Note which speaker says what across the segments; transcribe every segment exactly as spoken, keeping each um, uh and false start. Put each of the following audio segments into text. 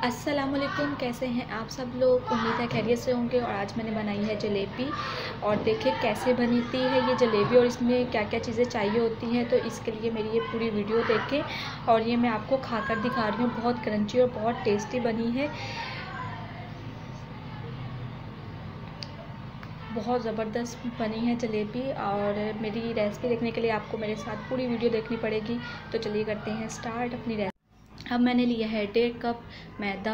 Speaker 1: अस्सलामुअलैकुम, कैसे हैं आप सब लोग। उम्मीद है खैरियत से होंगे। और आज मैंने बनाई है जलेबी। और देखिए कैसे बनती है ये जलेबी और इसमें क्या क्या चीज़ें चाहिए होती हैं। तो इसके लिए मेरी ये पूरी वीडियो देखें। और ये मैं आपको खाकर दिखा रही हूँ, बहुत क्रंची और बहुत टेस्टी बनी है, बहुत ज़बरदस्त बनी है जलेबी। और मेरी रेसिपी देखने के लिए आपको मेरे साथ पूरी वीडियो देखनी पड़ेगी। तो चलिए करते हैं स्टार्ट अपनी रेसिपी। अब मैंने लिया है डेढ़ कप मैदा।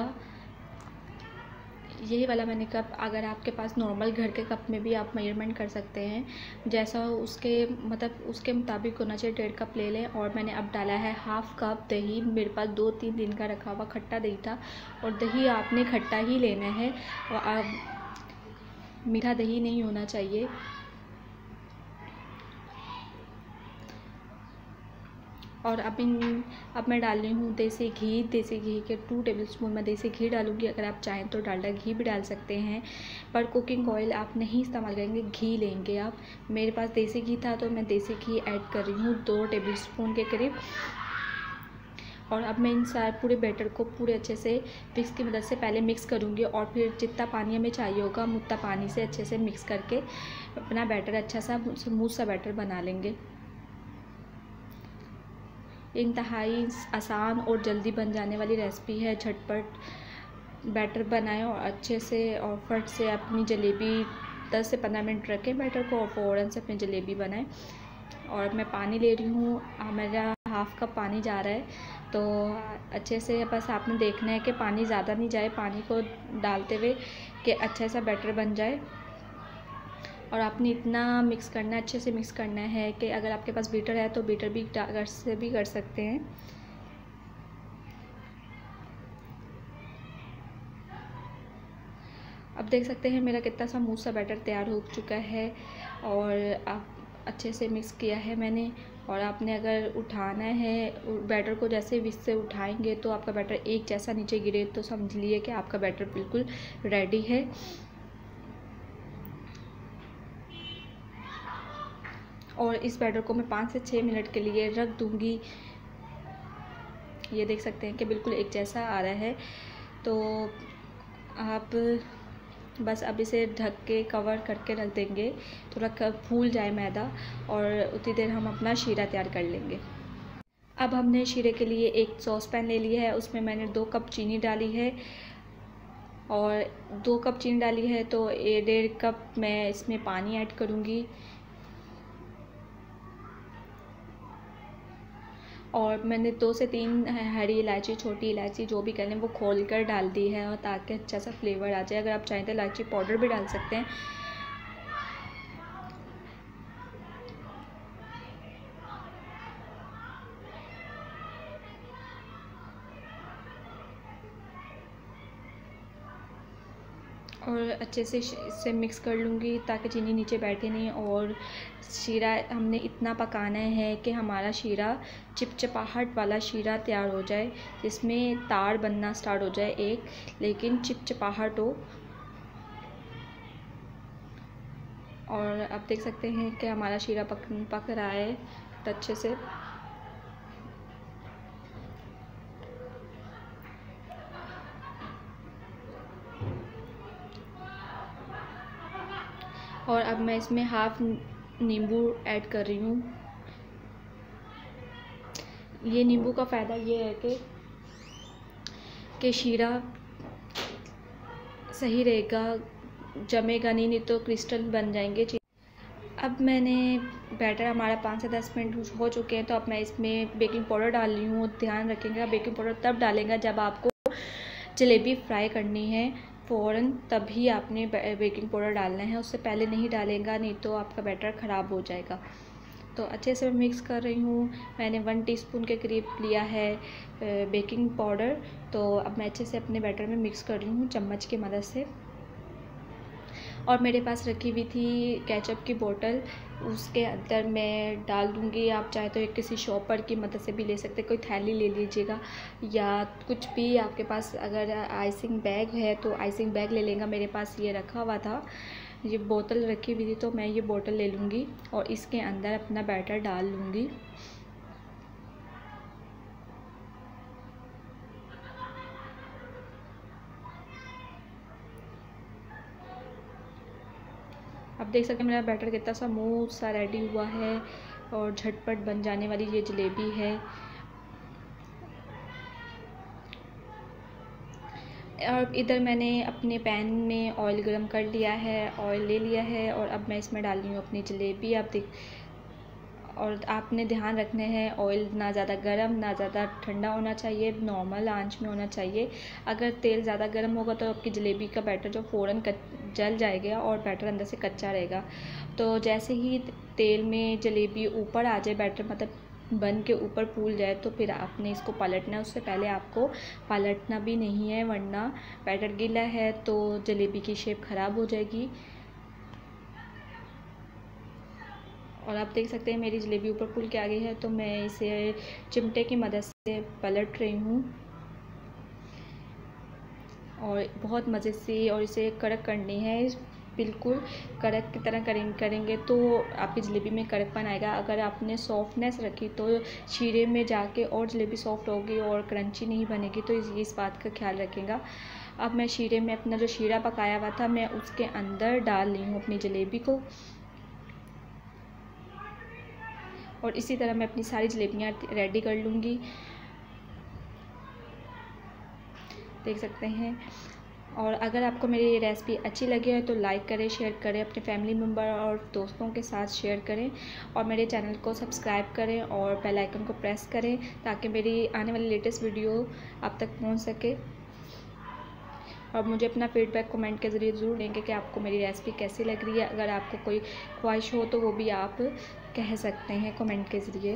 Speaker 1: यही वाला मैंने कप, अगर आपके पास नॉर्मल घर के कप में भी आप मेजरमेंट कर सकते हैं, जैसा उसके मतलब उसके मुताबिक होना चाहिए, डेढ़ कप ले लें। और मैंने अब डाला है हाफ़ कप दही। मेरे पास दो तीन दिन का रखा हुआ खट्टा दही था, और दही आपने खट्टा ही लेना है, और अब मीठा दही नहीं होना चाहिए। और अब इन अब मैं डाल रही हूँ देसी घी। देसी घी के टू टेबलस्पून मैं देसी घी डालूँगी। अगर आप चाहें तो डालडा घी भी डाल सकते हैं, पर कुकिंग ऑयल आप नहीं इस्तेमाल करेंगे, घी लेंगे आप। मेरे पास देसी घी था तो मैं देसी घी ऐड कर रही हूँ दो टेबलस्पून के करीब। और अब मैं इन सारे पूरे बैटर को पूरे अच्छे से विक्स की मदद से पहले मिक्स करूँगी, और फिर जितना पानी हमें चाहिए होगा हम उतना पानी से अच्छे से मिक्स करके अपना बैटर अच्छा सा स्मूथ सा बैटर बना लेंगे। इंतहाई आसान और जल्दी बन जाने वाली रेसिपी है। झटपट बैटर बनाएं और अच्छे से और फट से अपनी जलेबी दस से पंद्रह मिनट रखें बैटर को, और फ़ौरन से अपनी जलेबी बनाएं। और मैं पानी ले रही हूँ, मेरा हाफ़ कप पानी जा रहा है। तो अच्छे से बस आपने देखना है कि पानी ज़्यादा नहीं जाए, पानी को डालते हुए कि अच्छा सा बैटर बन जाए। और आपने इतना मिक्स करना है, अच्छे से मिक्स करना है कि अगर आपके पास बीटर है तो बीटर भी अगर से भी कर सकते हैं। अब देख सकते हैं मेरा कितना सा स्मूथ सा बैटर तैयार हो चुका है, और आप अच्छे से मिक्स किया है मैंने। और आपने अगर उठाना है बैटर को, जैसे विस्क से उठाएंगे तो आपका बैटर एक जैसा नीचे गिरे तो समझ लिए कि आपका बैटर बिल्कुल रेडी है। और इस बैटर को मैं पाँच से छः मिनट के लिए रख दूँगी। ये देख सकते हैं कि बिल्कुल एक जैसा आ रहा है। तो आप बस अब इसे ढक के कवर करके रख देंगे, थोड़ा फूल जाए मैदा, और उतनी देर हम अपना शीरा तैयार कर लेंगे। अब हमने शीरे के लिए एक सॉस पैन ले लिया है, उसमें मैंने दो कप चीनी डाली है। और दो कप चीनी डाली है तो डेढ़ कप मैं इसमें पानी ऐड करूँगी। और मैंने दो से तीन हरी इलायची, छोटी इलायची जो भी करें वो खोल कर डाल दी है, और ताकि अच्छा सा फ्लेवर आ जाए। अगर आप चाहें तो इलायची पाउडर भी डाल सकते हैं। और अच्छे से इससे मिक्स कर लूँगी ताकि चीनी नीचे बैठे नहीं। और शीरा हमने इतना पकाना है कि हमारा शीरा चिपचिपाहट वाला शीरा तैयार हो जाए, जिसमें तार बनना स्टार्ट हो जाए एक, लेकिन चिपचिपाहट हो। और आप देख सकते हैं कि हमारा शीरा पक पक रहा है तो अच्छे से। और अब मैं इसमें हाफ नींबू ऐड कर रही हूँ। ये नींबू का फ़ायदा ये है कि कि शीरा सही रहेगा, जमेगा नहीं, नहीं तो क्रिस्टल बन जाएंगे। अब मैंने बैटर हमारा पाँच से दस मिनट हो चुके हैं, तो अब मैं इसमें बेकिंग पाउडर डाल रही हूँ। ध्यान रखेंगे बेकिंग पाउडर तब डालेंगे जब आपको जलेबी फ्राई करनी है, फ़ौरन तभी आपने बेकिंग पाउडर डालना है, उससे पहले नहीं डालेगा, नहीं तो आपका बैटर ख़राब हो जाएगा। तो अच्छे से मैं मिक्स कर रही हूँ। मैंने वन टीस्पून के करीब लिया है बेकिंग पाउडर। तो अब मैं अच्छे से अपने बैटर में मिक्स कर रही हूँ चम्मच की मदद से। और मेरे पास रखी हुई थी केचप की बोतल, उसके अंदर मैं डाल दूँगी। आप चाहे तो एक किसी शॉपर की मदद से भी ले सकते, कोई थैली ले लीजिएगा, या कुछ भी आपके पास अगर आइसिंग बैग है तो आइसिंग बैग ले लेंगे। मेरे पास ये रखा हुआ था, ये बोतल रखी हुई थी, तो मैं ये बोतल ले लूँगी और इसके अंदर अपना बैटर डाल लूँगी। अब देख सकते हैं मेरा बैटर कितना स्मूथ सा रेडी हुआ है और झटपट बन जाने वाली ये जलेबी है। और इधर मैंने अपने पैन में ऑयल गरम कर लिया है, ऑयल ले लिया है और अब मैं इसमें डाल रही हूँ अपनी जलेबी। आप देख, और आपने ध्यान रखने हैं ऑयल ना ज़्यादा गरम ना ज़्यादा ठंडा होना चाहिए, नॉर्मल आंच में होना चाहिए। अगर तेल ज़्यादा गरम होगा तो आपकी जलेबी का बैटर जो फ़ौरन जल जाएगा और बैटर अंदर से कच्चा रहेगा। तो जैसे ही तेल में जलेबी ऊपर आ जाए, बैटर मतलब बन के ऊपर फूल जाए, तो फिर आपने इसको पलटना है। उससे पहले आपको पलटना भी नहीं है, वरना बैटर गीला है तो जलेबी की शेप ख़राब हो जाएगी। और आप देख सकते हैं मेरी जलेबी ऊपर फूल के आ गई है, तो मैं इसे चिमटे की मदद से पलट रही हूँ और बहुत मज़े से, और इसे कड़क करनी है, बिल्कुल कड़क की तरह करेंगे करेंगे तो आपकी जलेबी में कड़कपन आएगा। अगर आपने सॉफ्टनेस रखी तो शीरे में जाके और जलेबी सॉफ्ट होगी और क्रंची नहीं बनेगी, तो इस, इस बात का ख्याल रखेगा। अब मैं शीरे में अपना जो शीरा पकाया हुआ था मैं उसके अंदर डाल रही हूँ अपनी जलेबी को, और इसी तरह मैं अपनी सारी जलेबियाँ रेडी कर लूँगी। देख सकते हैं। और अगर आपको मेरी ये रेसिपी अच्छी लगी है तो लाइक करें, शेयर करें, अपने फैमिली मेम्बर और दोस्तों के साथ शेयर करें, और मेरे चैनल को सब्सक्राइब करें और बेल आइकन को प्रेस करें ताकि मेरी आने वाली लेटेस्ट वीडियो आप तक पहुंच सके। और मुझे अपना फीडबैक कमेंट के ज़रिए ज़रूर देंगे कि आपको मेरी रेसिपी कैसी लग रही है। अगर आपको कोई ख्वाहिश हो तो वो भी आप कह सकते हैं कमेंट के ज़रिए।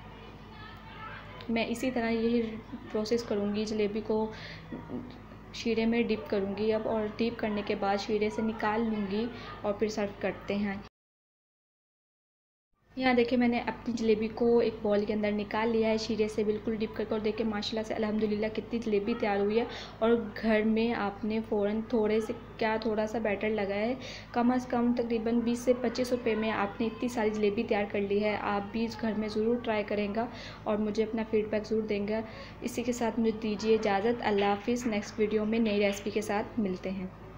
Speaker 1: मैं इसी तरह यही प्रोसेस करूँगी, जलेबी को शीरे में डिप करूँगी अब, और डिप करने के बाद शीरे से निकाल लूँगी और फिर सर्व करते हैं। यहाँ देखिए मैंने अपनी जलेबी को एक बॉल के अंदर निकाल लिया है शीरे से बिल्कुल डिप करके, और देखिए माशाल्लाह से अल्हम्दुलिल्लाह कितनी जलेबी तैयार हुई है। और घर में आपने फ़ौरन थोड़े से क्या थोड़ा सा बैटर लगाया है, कम अज़ कम तकरीबन बीस से पच्चीस रुपये में आपने इतनी सारी जलेबी तैयार कर ली है। आप भी इस घर में ज़रूर ट्राई करेंगे और मुझे अपना फीडबैक ज़रूर देंगे। इसी के साथ मुझे दीजिए इजाज़त। अल्लाह हाफ़िज़। नेक्स्ट वीडियो में नई रेसिपी के साथ मिलते हैं।